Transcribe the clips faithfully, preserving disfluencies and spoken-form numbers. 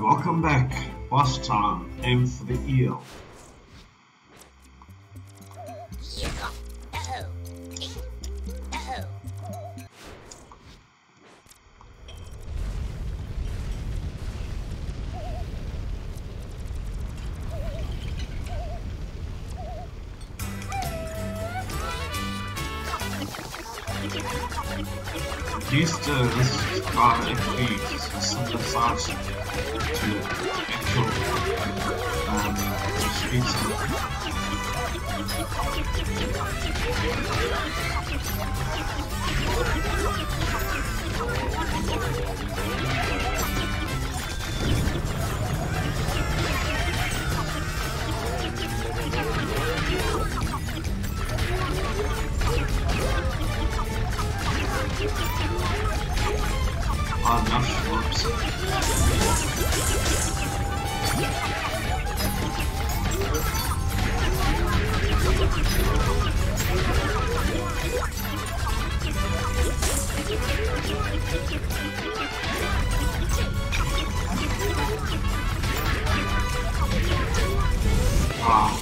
Welcome back. Boss time. Aim for the eel. These uh, this are actually synthesized to actual um, speeds. Ah, mushrooms. Ah.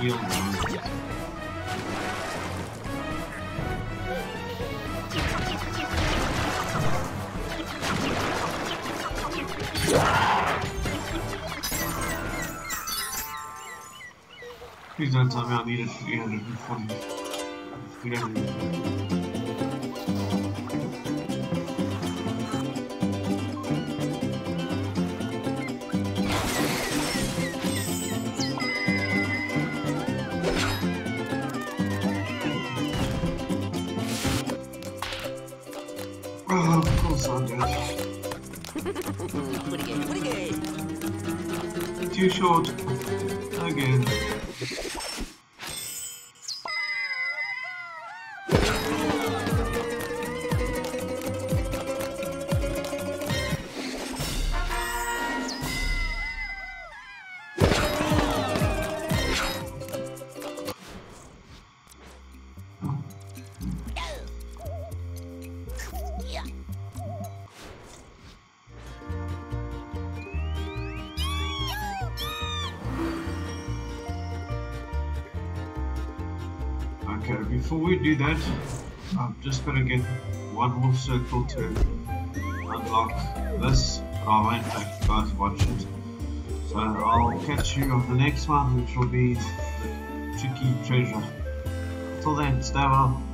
eel now. Please don't tell me I needed three hundred forty. three hundred fifty. Oh, of course I did. Too short. Again. Okay, before we do that, I'm just gonna get one more circle to unlock this, but I won't make you guys watch it. So I'll catch you on the next one, which will be the tricky treasure. Until then, stay well.